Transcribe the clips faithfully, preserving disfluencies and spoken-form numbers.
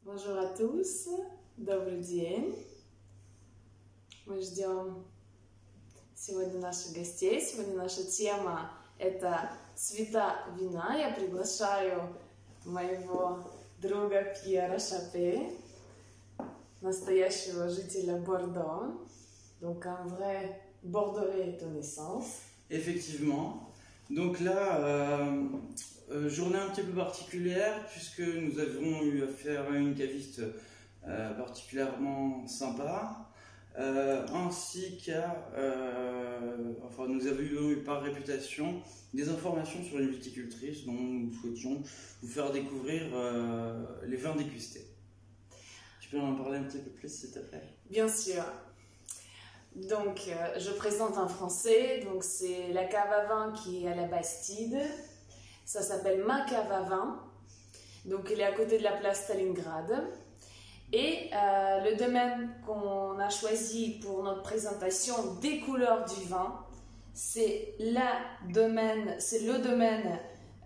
Bonjour à tous, добрый день. Мы ждем сегодня наших гостей. Сегодня наша тема – это цвета вина. Я приглашаю моего друга Пьера Шапе, настоящего жителя Бордо. Donc un vrai Bordelais de naissance. Effectivement. Donc là, euh, euh, journée un petit peu particulière puisque nous avons eu affaire à une caviste euh, particulièrement sympa, euh, ainsi qu'à, euh, enfin nous avons eu par réputation des informations sur une viticultrice dont nous souhaitions vous faire découvrir euh, les vins dégustés. Tu peux en parler un petit peu plus s'il te plaît? Bien sûr. Donc, euh, je présente en français, donc c'est la cave à vin qui est à la Bastide. Ça s'appelle Ma Cave à Vin. Donc, il est à côté de la place Stalingrad. Et euh, le domaine qu'on a choisi pour notre présentation des couleurs du vin, c'est la domaine, c'est le domaine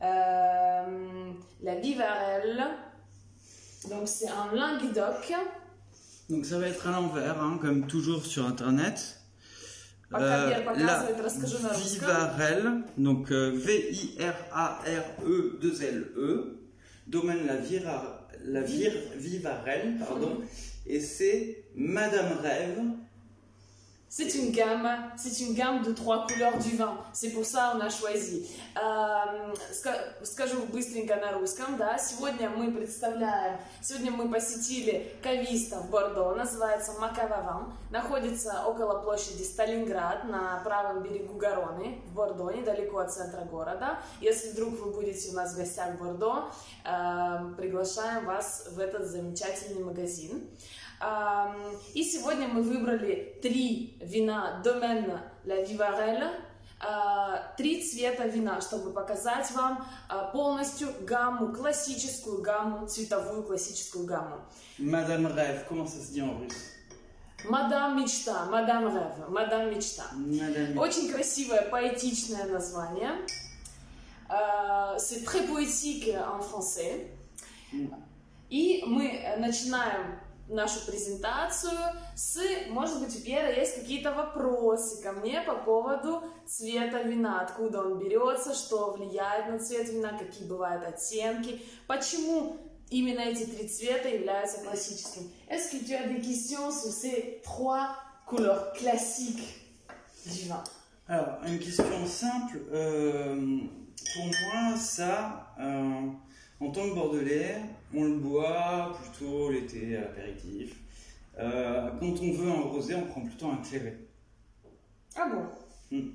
euh, la Vivarelle. Donc, c'est un Languedoc. Donc ça va être à l'envers, hein, comme toujours sur internet. Euh, la Vivarelle, donc euh, V I R A R E deux L E, domaine la, Vira, la Vir, Vivarelle, pardon, et c'est Madame Rêve. C'est une gamme, c'est une gamme de trois couleurs du vin. C'est pour ça qu'on a choisi. Скажу быстренько на русском, да. Сегодня мы представляем, сегодня мы посетили кависта в Бордо, называется Ma Cave à Vin, находится около площади Сталинград на правом берегу Гароны в Бордо, недалеко от центра города. Если вдруг вы будете у нас в гостях в Бордо, приглашаем вас в этот замечательный магазин. И сегодня мы выбрали три вина Domaine la Vivarelle, три цвета вина, чтобы показать вам полностью гамму, классическую гамму, цветовую классическую гамму. Madame Rêve, comment ça se dit en russe? Madame Мечта, Madame Rêve, Madame Мечта. Madame... Очень красивое, поэтичное название. C'est très poétique en français. И мы начинаем нашу презентацию с, может быть, у Пьера есть какие-то вопросы ко мне по поводу цвета вина, откуда он берется, что влияет на цвет вина, какие бывают оттенки, почему именно эти три цвета являются классическими. Est-ce que tu as des questions sur ces trois couleurs classiques du vin? Alors, une question simple, euh, pour moi, ça... Euh... En tant que Bordelais, on le boit plutôt l'été à l'apéritif. Euh, quand on veut un rosé, on prend plutôt un clairé. Ah bon? hmm.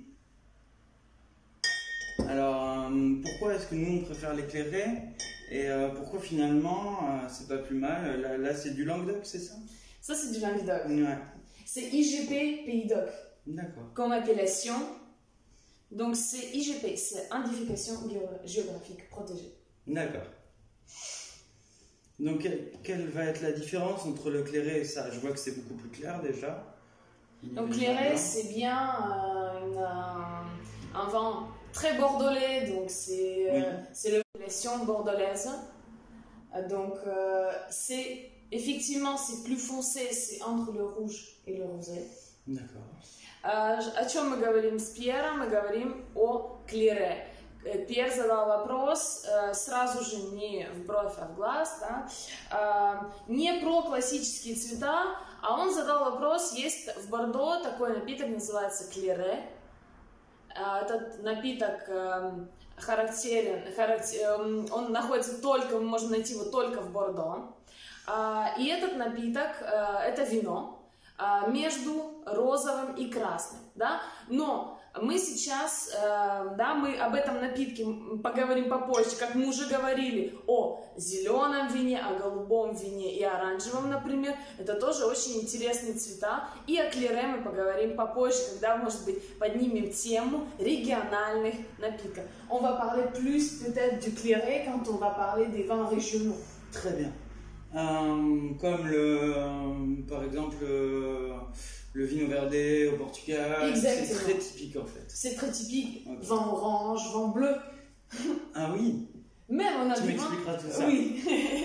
Alors, euh, pourquoi est-ce que nous on préfère les clairés? Et euh, pourquoi finalement, euh, c'est pas plus mal? Là, là c'est du Languedoc, c'est ça? Ça, c'est du Languedoc. Ouais. C'est I G P Pays d'Oc. D'accord. Comme appellation. Donc, c'est I G P, c'est Indication Géographique Protégée. D'accord. Donc, quelle, quelle va être la différence entre le clairé et ça? Je vois que c'est beaucoup plus clair déjà. Donc, clairé, c'est bien euh, une, euh, un vin très bordelais, donc c'est oui. euh, l'appellation bordelaise. Donc, euh, c'est effectivement, c'est plus foncé, c'est entre le rouge et le rosé. D'accord. Euh, о чем мы говорим с Пьером? Мы говорим о клире. Пьер задал вопрос сразу же не в бровь, а в глаз, да? Не про классические цвета, а он задал вопрос, есть в Бордо такой напиток, называется клире. Этот напиток характерен, характер, он находится только, можно найти его только в Бордо. И этот напиток, это вино между розовым и красным, да? Но мы сейчас, э, да, мы об этом напитке поговорим попозже, как мы уже говорили о зеленом вине, о голубом вине и оранжевом, например. Это тоже очень интересные цвета. И о клире мы поговорим попозже, когда, может быть, поднимем тему региональных напитков. On va parler plus peut-être du clairé quand on va parler des vins régionaux. Très bien. Euh, comme le, euh, par exemple, euh, le vino verde au Portugal, c'est très typique en fait. C'est très typique, okay. Vin orange, vin bleu. Ah oui. Même on a tu du m'expliqueras vin... tout ça. Oui.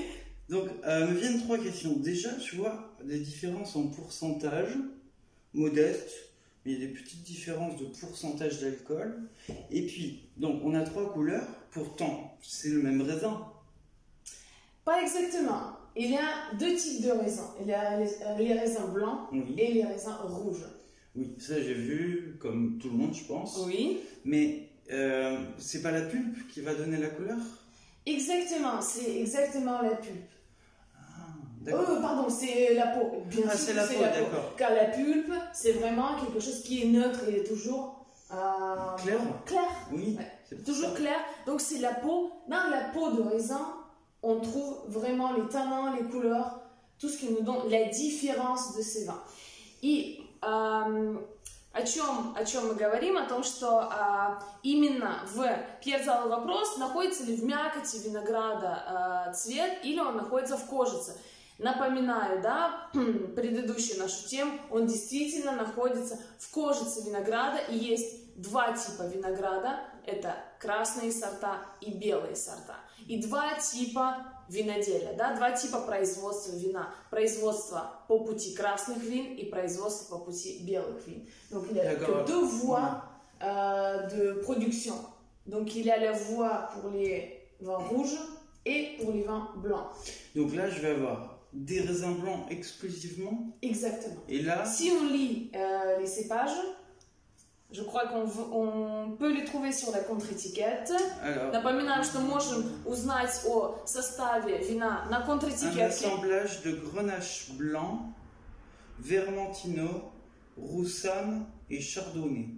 Donc, euh, me viennent trois questions. Déjà, je vois des différences en pourcentage, modestes, mais il y a des petites différences de pourcentage d'alcool. Et puis, donc, on a trois couleurs, pourtant, c'est le même raisin. Pas exactement. Il y a deux types de raisins. Il y a les, les raisins blancs Oui. et les raisins rouges. Oui, ça j'ai vu, comme tout le monde, je pense. Oui. Mais euh, c'est pas la pulpe qui va donner la couleur? Exactement, c'est exactement la pulpe. Ah, oh, pardon, c'est la peau. Bien ah, sûr c'est que la c'est peau, la peau. d'accord. Car la pulpe, c'est vraiment quelque chose qui est neutre, il est toujours euh, clair. clair. Oui, ouais. c'est toujours ça. clair. Donc c'est la peau. Dans la peau de raisin, on trouve vraiment les tanins, les couleurs, tout ce qui nous donne la différence de ces vins. И э, о чем, о чем мы говорим? О том, что э, именно в Пьер задал вопрос, находится ли в мякоти винограда э, цвет или он находится в кожице. Напоминаю, да, предыдущую нашу тему, он действительно находится в кожице винограда, и есть два типа винограда, это красные сорта и белые сорта. И два типа виноделия, да, два типа производства вина. Производство по пути красных вин и производство по пути белых вин. Donc il y a que deux voies euh, de production. Donc il y a la voie pour les vins rouges et pour les vins blancs. Donc là, je vais avoir des raisins blancs exclusivement. Exactement. Et là, si on lit euh, les cépages, je crois qu'on on peut les trouver sur la contre-étiquette. Напоминаю, что можем узнать о составе вина на contre-étiquette. Un assemblage de grenache blanc, vermentino, roussanne et chardonnay.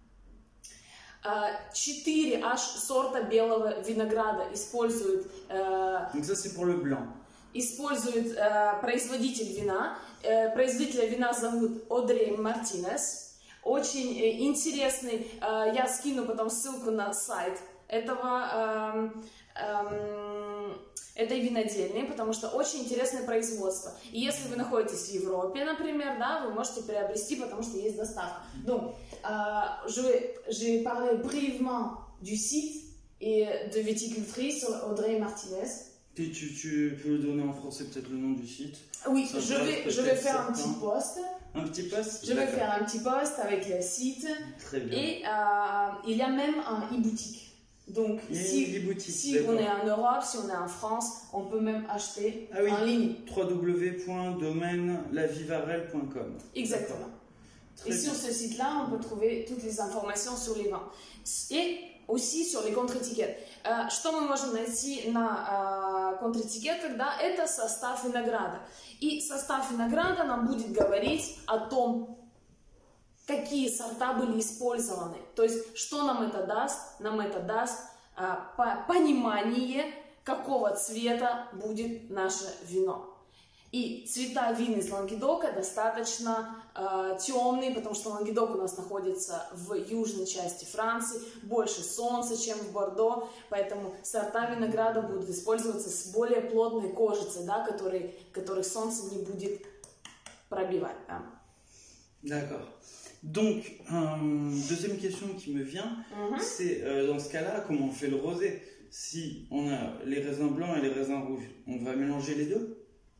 Четыре аж сорта белого винограда используют. Donc ça c'est pour le blanc. Использует э, производитель вина. Э, производителя вина зовут Одрей Мартинес. Очень э, интересный. Э, я скину потом ссылку на сайт этого, э, э, этой винодельни, потому что очень интересное производство. И если вы находитесь в Европе, например, да, вы можете приобрести, потому что есть доставка. Donc, euh, je vais, je vais parler brièvement du site et de viticultrice Audrey Martinez. Tu, tu, tu peux le donner en français peut-être le nom du site? Oui, je vais, je vais faire un petit post. Un petit post? Je vais faire un petit post avec le site. Très bien. Et euh, il y a même un e-boutique. Donc, si, si on est en Europe, si on est en France, on peut même acheter ah oui, en ligne. w w w point domaine la vivarelle point com. Exactement. Et bien. Sur ce site-là, on peut trouver toutes les informations sur les vins. Et aussi sur les contre-étiquettes. Что мы можем найти на контр-этикетках? Да, это состав винограда. И состав винограда нам будет говорить о том, какие сорта были использованы. То есть, что нам это даст? Нам это даст а, понимание, какого цвета будет наше вино. И цвета вин из Лангедока достаточно э, темные, потому что Лангедок у нас находится в южной части Франции, больше солнца, чем в Бордо, поэтому сорта винограда будут использоваться с более плотной кожицей, да, который, который солнце не будет пробивать. Да. D'accord. Donc, euh, deuxième question qui me vient, mm-hmm. c'est euh, dans ce cas-là, comment on fait le rosé? Si on a les raisins blancs et les raisins rouges, on va mélanger les deux?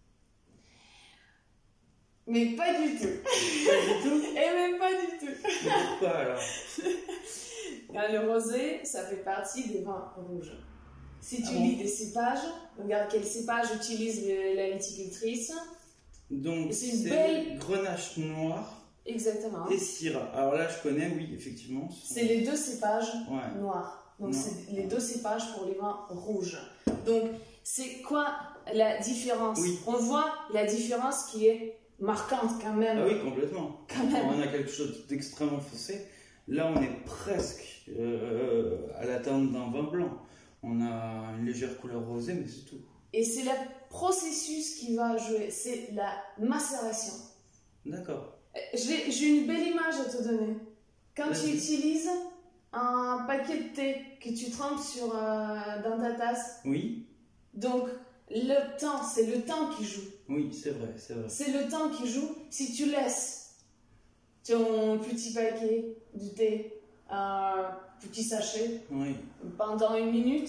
Mais pas du tout. Pas du tout? Et même pas du tout. Mais pourquoi alors? Le rosé, ça fait partie des vins rouges. Si tu ah bon? lis des cépages, regarde quel cépage utilise la viticultrice. Donc c'est une belle grenache noire. Exactement. Et Syrah. Alors là, je connais, oui, effectivement. Sont... C'est les deux cépages ouais. noirs. Donc non. c'est les deux cépages pour les vins rouges. Donc c'est quoi la différence? Oui. On voit la différence qui est marquante quand même. Ah oui, complètement. Quand même. On a quelque chose d'extrêmement foncé. Là, on est presque euh, à l'atteinte d'un vin blanc. On a une légère couleur rosée, mais c'est tout. Et c'est le processus qui va jouer, c'est la macération. D'accord. J'ai une belle image à te donner. Quand tu utilises un paquet de thé que tu trempes sur, euh, dans ta tasse. Oui. Donc, le temps, c'est le temps qui joue. Oui, c'est vrai, c'est vrai. C'est le temps qui joue. Si tu laisses ton petit paquet de thé, un petit sachet, oui. pendant une minute,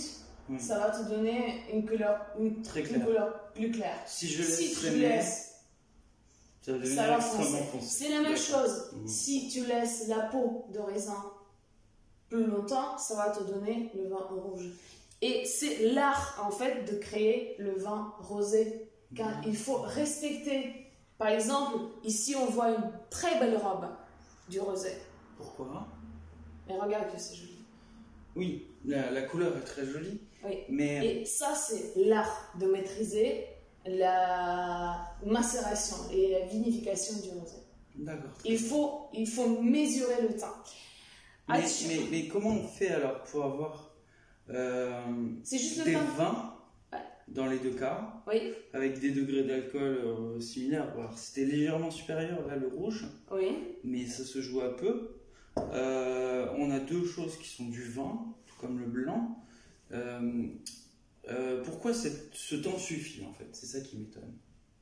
oui. ça va te donner une couleur, une, Très une couleur plus claire. Si je laisse si traîner, tu laisses, ça va, ça va foncer. C'est la même chose. Mmh. Si tu laisses la peau de raisin plus longtemps, ça va te donner le vin rouge. Et c'est l'art, en fait, de créer le vin rosé. Car mmh. il faut respecter. Par exemple, ici, on voit une très belle robe du rosé. Pourquoi? Mais regarde que c'est joli. Oui, la, la couleur est très jolie. Oui. Mais... Et ça, c'est l'art de maîtriser la macération et la vinification du rosé. D'accord. Il faut, il faut mesurer le temps. Mais, mais, mais comment on fait alors pour avoir euh, juste des le vins ouais. dans les deux cas, oui. avec des degrés d'alcool euh, similaires? Alors, c'était légèrement supérieur là, le rouge, oui. mais ça se joue à peu. Euh, on a deux choses qui sont du vin, tout comme le blanc. Euh, euh, pourquoi cette, ce temps suffit en fait? C'est ça qui m'étonne.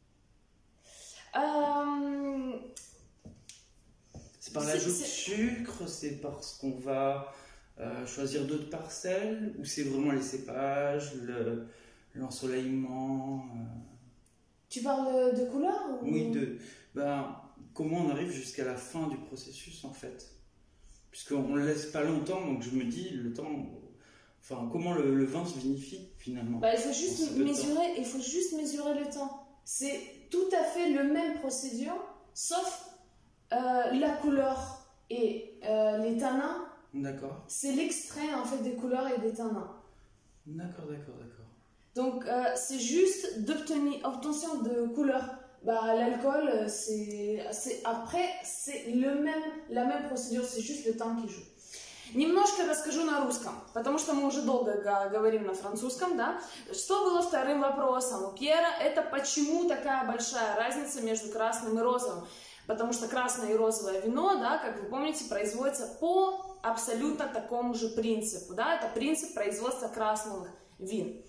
Euh... C'est par l'ajout de sucre, c'est parce qu'on va euh, choisir d'autres parcelles, ou c'est vraiment les cépages, le, l'ensoleillement euh... Tu parles de couleur ou... Oui, de ben, comment on arrive jusqu'à la fin du processus en fait. Puisqu'on ne le laisse pas longtemps, donc je me dis, le temps... Enfin, comment le, le vin se vinifie finalement? Bah, il faut juste mesurer, il faut juste mesurer le temps. C'est tout à fait le même procédure, sauf euh, la couleur et euh, les tanins. D'accord. C'est l'extrait en fait des couleurs et des tanins. D'accord, d'accord, d'accord. Donc euh, c'est juste d'obtenir obtention de couleur. Bah, l'alcool, c'est, c'est après c'est le même, la même процéдure, c'est juste le temps qui joue. Немножко расскажу на русском, потому что мы уже долго говорим на французском, да. Что было вторым вопросом у Пьера? Это почему такая большая разница между красным и розовым? Потому что красное и розовое вино, да, как вы помните, производится по абсолютно такому же принципу, да. Это принцип производства красных вин.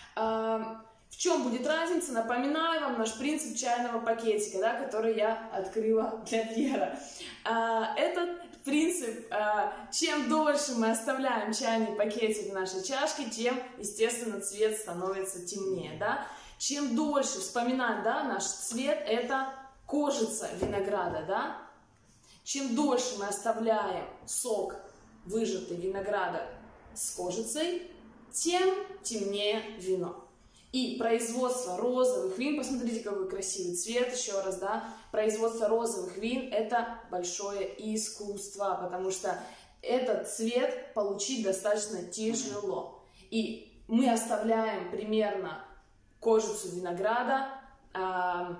В чем будет разница? Напоминаю вам наш принцип чайного пакетика, да, который я открыла для Пьера. Этот принцип, чем дольше мы оставляем чайный пакетик в нашей чашке, тем, естественно, цвет становится темнее, да. Чем дольше, вспоминаем, да, наш цвет – это кожица винограда, да. Чем дольше мы оставляем сок, выжатый винограда с кожицей, тем темнее вино. И производство розовых вин, посмотрите, какой красивый цвет, еще раз, да, производство розовых вин – это большое искусство, потому что этот цвет получить достаточно тяжело. И мы оставляем примерно кожицу винограда э,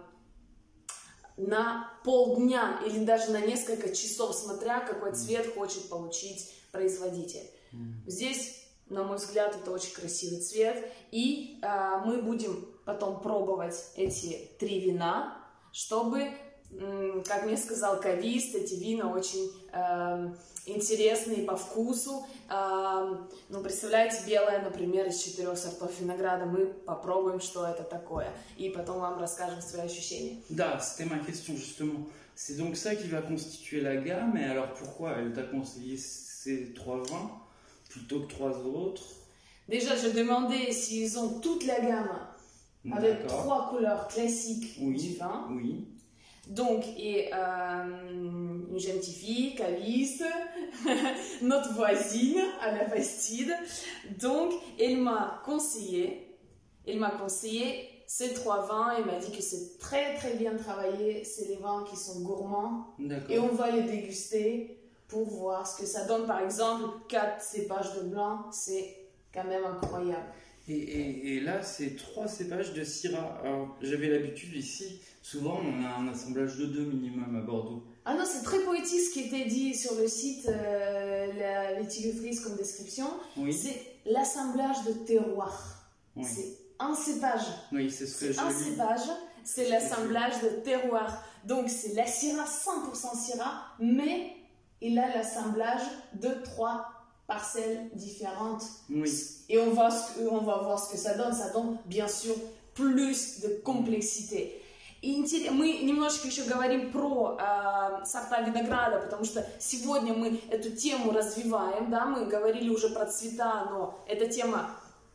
на полдня или даже на несколько часов, смотря какой цвет хочет получить производитель. Здесь, на мой взгляд, это очень красивый цвет, и э, мы будем потом пробовать эти три вина, чтобы, э, как мне сказал кавист, эти вина очень э, интересные по вкусу. Э, ну, представляете, белое, например, из четырех сортов винограда, мы попробуем, что это такое, и потом вам расскажем свои ощущения. Да, c'était ma question justement. C'est donc ça qui va constituer la gamme, et alors pourquoi elle t'a conseillé ces trois vins plutôt que trois autres? Déjà, je demandais s'ils ont toute la gamme avec trois couleurs classiques oui, du vin. Oui. Donc, et euh, une gentille fille, caviste, notre voisine à la Bastide. Donc, elle m'a conseillé, elle m'a conseillé ces trois vins. Elle m'a dit que c'est très très bien travaillé. C'est les vins qui sont gourmands. Et on va les déguster pour voir ce que ça donne. Par exemple, quatre cépages de blanc, c'est quand même incroyable. Et, et, et là, c'est trois cépages de Syrah. Alors, j'avais l'habitude ici, souvent on a un assemblage de deux minimum à Bordeaux. Ah non, c'est très poétique ce qui était dit sur le site, euh, la viticultrice comme description. Oui. C'est l'assemblage de terroir. Oui. C'est un cépage. Oui, c'est ce que je Un cépage, c'est l'assemblage de terroir. Donc c'est la Syrah, cent pour cent Syrah, mais il a l'assemblage de trois parcelles différentes. Oui. Et on va, on va voir ce que ça donne. Ça donne, bien sûr, plus de complexité. И мы немножечко еще говорим про э, сорта винограда, потому что сегодня мы эту тему развиваем, да, мы говорили уже про цвета, но эта тема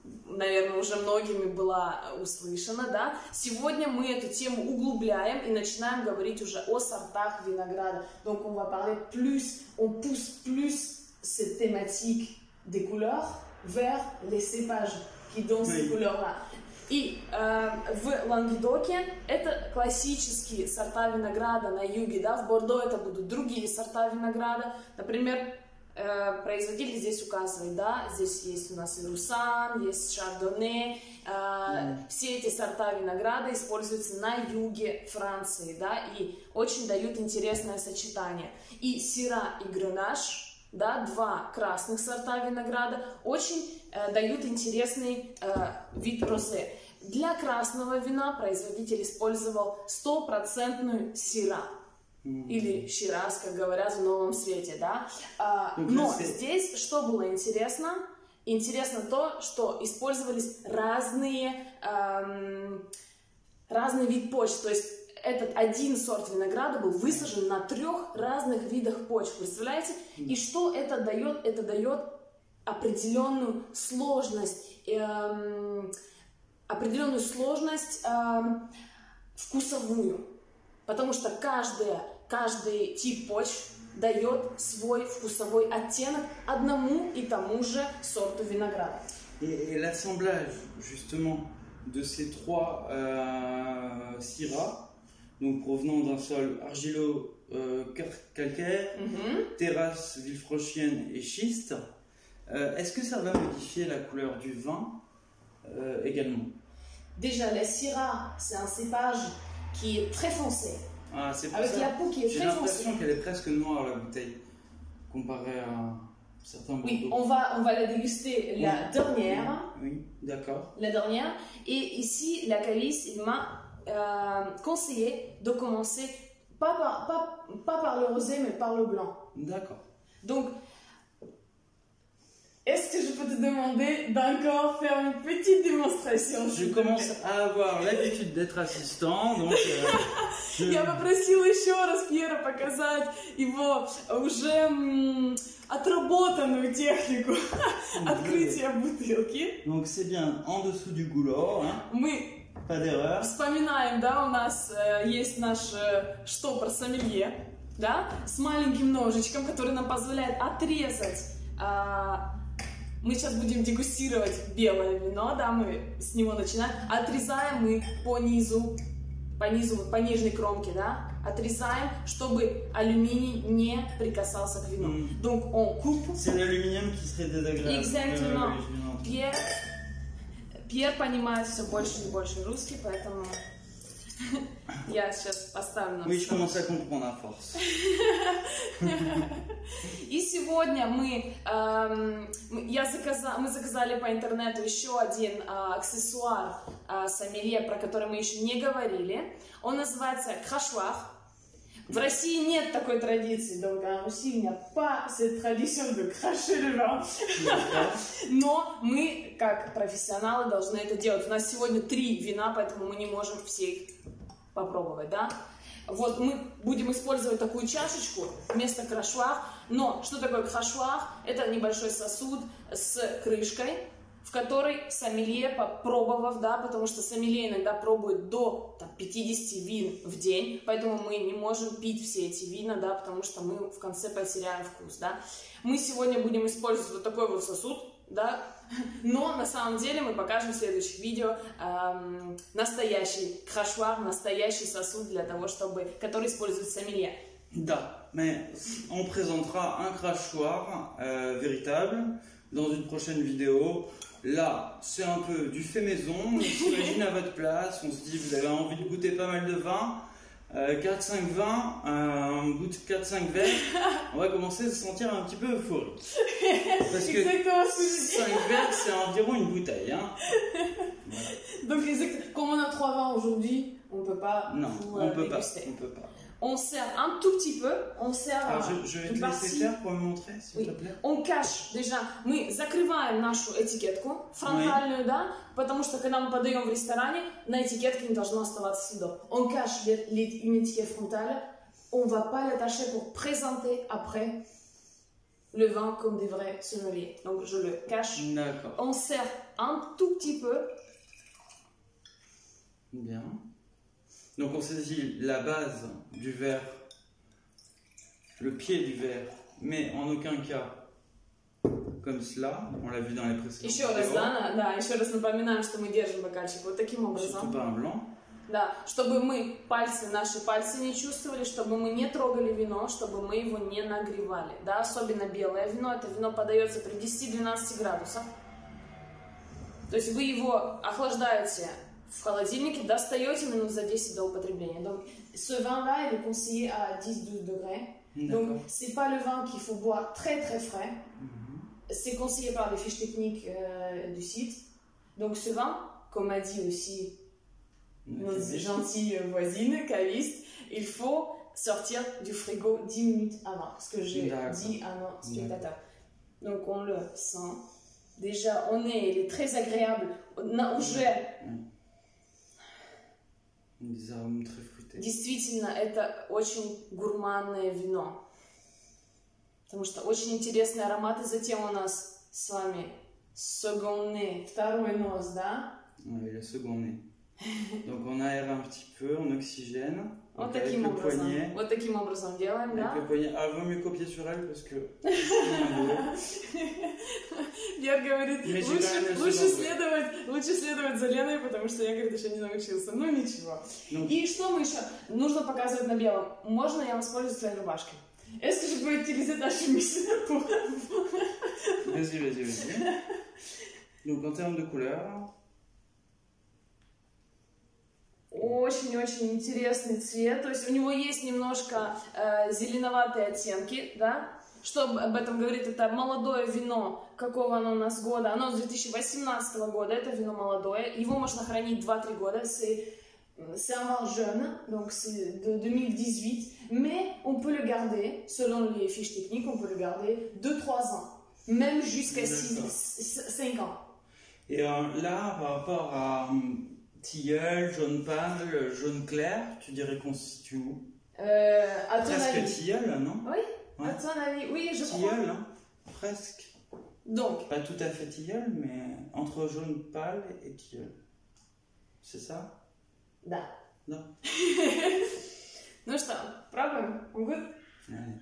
наверное, уже многими была услышана, да. Сегодня мы эту тему углубляем и начинаем говорить уже о сортах винограда. Donc, on va parler plus, on pousse plus cette thématique des couleurs vers les cépages qui donnent oui. ces couleurs-là. И э, в Лангедоке это классические сорта винограда на юге, да, в Бордо это будут другие сорта винограда. Например, э, производитель здесь указывает, да, здесь есть у нас и Русан, есть Шардоне. Э, mm. Все эти сорта винограда используются на юге Франции, да, и очень дают интересное сочетание. И Сира и Гренаж, да, два красных сорта винограда, очень э, дают интересный э, вид розе. Для красного вина производитель использовал стопроцентную сира, mm-hmm. или шираз, как говорят в Новом Свете, да. А, но здесь что было интересно? Интересно то, что использовались разные, эм, разный вид почв, то есть этот один сорт винограда был высажен на трех разных видах почв, представляете? И что это дает? Это дает определенную сложность, эм, определенную сложность эм, вкусовую, потому что каждая, каждый тип почв дает свой вкусовой оттенок одному и тому же сорту винограда. Et, et l'assemblage justement de ces trois euh, syrahs, donc provenant d'un sol argilo-calcaire, euh, mm-hmm. terrasse villefranchienne et schiste. Euh, Est-ce que ça va modifier la couleur du vin euh, également? Déjà, la Syrah, c'est un cépage qui est très foncé. Ah, c'est pour avec ça. La peau qui est J'ai très foncée. l'impression qu'elle est presque noire, la bouteille, comparée à certains Bordeaux. Oui, on va, on va la déguster la oui. dernière. Oui, oui. D'accord. La dernière. Et ici, la caviste, il m'a Euh, conseillé de commencer pas par, pas, pas par le rosé mais par le blanc. D'accord. Donc, est-ce que je peux te demander d'encore faire une petite démonstration? Je commence à avoir l'habitude d'être assistant, donc... Euh, je... Я попросила еще раз Пьера показать его уже м, отработанную технику открытия бутылки. Donc c'est bien en dessous du goulot. Hein. Мы Pas d'erreur. Вспоминаем, да, у нас э, есть наш э, штопор сомелье, да, с маленьким ножичком, который нам позволяет отрезать. Э, мы сейчас будем дегустировать белое вино, да, мы с него начинаем. Отрезаем мы по низу, по низу, по нижней кромке, да, отрезаем, чтобы алюминий не прикасался к вину. Mm. Donc on coupe. C'est l'aluminium qui serait désagréable. Exactement. Pierre. Пьер понимает все больше и больше русский, поэтому я сейчас поставлю на Oui, je commence à comprendre à force. И сегодня мы, эм, я заказа, мы заказали по интернету еще один э, аксессуар э, сомелье, про который мы еще не говорили. Он называется крашуар. В России нет такой традиции, donc en Russie il n'y a pas cette tradition de cracher le vin. Но мы, как профессионалы, должны это делать. У нас сегодня три вина, поэтому мы не можем все их попробовать, да? Вот мы будем использовать такую чашечку вместо крашуар. Но что такое крашуар? Это небольшой сосуд с крышкой, в которой сомелье, попробовав, да, потому что сомелье иногда пробует до там, пятидесяти вин в день, поэтому мы не можем пить все эти вина, да, потому что мы в конце потеряем вкус, да. Мы сегодня будем использовать вот такой вот сосуд, да, но на самом деле мы покажем в следующих видео эм, настоящий крашуар, настоящий сосуд для того, чтобы, который использует сомелье. Да, mais on présentera un crachoir euh, véritable dans une prochaine vidéo. Là, c'est un peu du fait maison. On s'imagine à votre place, on se dit vous avez envie de goûter pas mal de vin, euh, quatre cinq vins, euh, on goûte quatre cinq verres, on va commencer à se sentir un petit peu euphorique. Parce que cinq verres, c'est environ une bouteille. Hein. Voilà. Donc, comme on a trois vins aujourd'hui, on ne peut pas non, vous on euh, peut déguster. Pas, on peut pas. On sert un tout petit peu, on sert Alors, je, je vais te laisser faire pour me montrer, s'il oui. te plaît. On cache déjà, мы закрываем нашу этикетку фронтальную, oui. да, потому что когда мы подаем в ресторане, на этикетке не должно оставаться следов. On cache une étiquette frontale, on ne va pas l'attacher pour présenter après le vin comme des vrais sommeliers. Donc je le cache. D'accord. On sert un tout petit peu. Bien. Donc on saisit la base du verre, le pied du verre, mais en aucun cas comme cela. On l'a vu dans les précédents Еще раз, да, да, еще раз напоминаем, что мы держим бокальчик вот таким образом. Surtout pas un blanc. Да, чтобы мы пальцы, наши пальцы не чувствовали, чтобы мы не трогали вино, чтобы мы его не нагревали. Да, особенно белое вино, это вино подается при десяти-двенадцати градусах. То есть вы его охлаждаете в холодильнике, достаете минут за десять до употребления. Donc, ce vin-là, il est conseillé à dix-douze degrés. Donc, c'est pas le vin qu'il faut boire très très frais. Mm-hmm. C'est conseillé par les fiches techniques euh, du site. Donc, ce vin, comme a dit aussi nos gentilles voisines, cavistes, il faut sortir du frigo dix minutes avant, ce que j'ai dit à nos spectateurs. Donc on le sent. Déjà, on est, il est très agréable. Уже... Des arômes très fruités. Действительно, это очень гурманное вино. Потому что очень интересные ароматы. Затем у нас с вами second, второй нос, да? Oui, le second nez. Donc on aère un petit peu, on oxygène. Вот таким образом. Вот таким образом делаем, да? Avec le poignet. Ah, vaut mieux copier sur elle parce que. Яр говорит, лучше, лучше, следовать, лучше следовать за Леной, потому что я, говорит, еще не научился. Ну ничего. Ну. И что мы еще? Нужно показывать на белом. Можно я воспользуюсь твоей рубашкой? Est-ce que je peux utiliser ta chemise pour... Vas-y, vas-y, vas-y. Donc en termes de couleur. Очень-очень интересный цвет, то есть у него есть немножко э, зеленоватые оттенки, да? Что об этом говорит? Это молодое вино, какого оно у нас года? Оно с две тысячи восемнадцатого года, это вино молодое, его можно хранить два-три года, c'est un vin jeune, donc c'est de deux mille dix-huit, mais on peut le garder, selon les fiches techniques, on peut le garder deux-trois ans, même jusqu'à cinq ans. Et euh, là, par rapport à... Tilleul, jaune pâle, jaune clair, tu dirais qu'on se situe où? euh, à ton Presque avis. Tilleul, non? Oui, ouais. À ton avis, oui, je Tilleul, crois. Tilleul, hein, presque. Donc. Pas tout à fait Tilleul, mais entre jaune pâle et Tilleul. C'est ça? Да. Non. Ну что, пробуем? On goûte? Allez.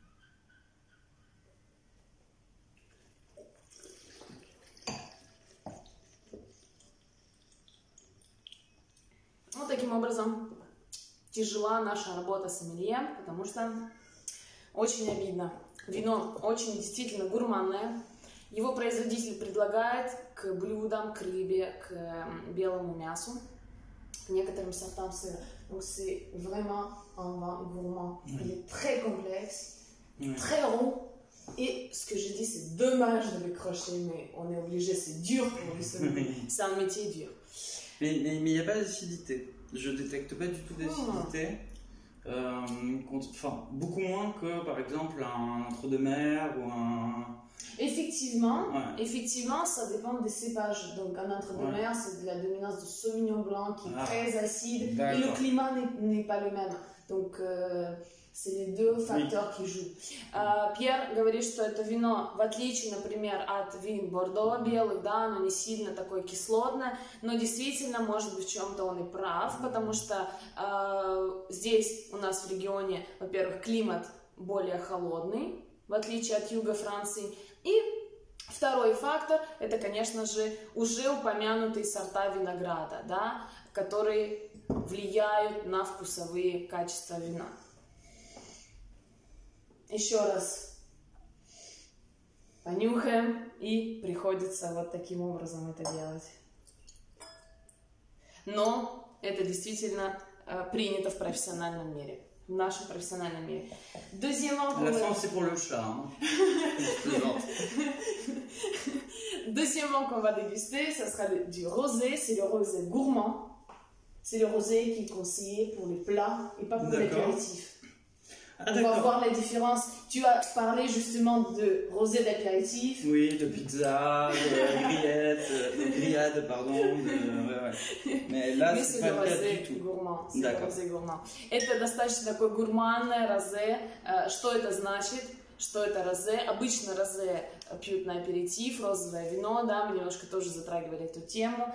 Вот таким образом тяжела наша работа с сомелье, потому что очень обидно. Вино очень действительно гурманное. Его производитель предлагает к блюдам, к рыбе, к белому мясу, к некоторым сортам сыра. Donc c'est vraiment un vin gourmand. Oui. Il est très complexe, oui. Très rond. Et ce que je dis, c'est dommage de le crocher, mais on est obligé, c'est dur pour lui semer. C'est un métier dur. Mais il n'y a pas d'acidité. Je détecte pas du tout d'acidité. Oh. Euh, enfin, beaucoup moins que par exemple un entre-deux-mer ou un. Effectivement, ouais. Effectivement, ça dépend des cépages. Donc un entre-deux-mer, ouais. C'est de la dominance de Sauvignon blanc qui est ah. Très acide et le climat n'est pas le même. Donc euh, c'est les deux facteurs oui. Qui jouent. Uh, Пьер говорит, что это вино, в отличие, например, от вин Бордо белых, да, оно не сильно такое кислотное, но действительно, может быть, в чем-то он и прав, потому что uh, здесь у нас в регионе, во-первых, климат более холодный, в отличие от юга Франции, и второй фактор, это, конечно же, уже упомянутые сорта винограда, да, которые влияют на вкусовые качества вина. Еще раз понюхаем, и приходится вот таким образом это делать. Но это действительно э, принято в профессиональном мире, в нашем профессиональном мире. Deuxièmement, la France c'est pour le chat. Hein. Deuxièmement qu'on va déguster, ça sera le, du rosé, c'est le rosé gourmand. C'est le rosé qui est conseillé pour les plats et pas pour l'apéritif. Ah, on va voir les différences. Tu as parlé justement de rosé d'apéritif. Oui, de pizza, de grillette, de grillade, pardon. De, ouais, ouais. Mais là, Mais c'est pas le cas du tout. Gourmand. C'est le rosé gourmand. Это достаточно такое гурманное розе. Что это значит? что это розе. Обычно розе пьют на аперитив, розовое вино, да, мы немножко тоже затрагивали эту тему.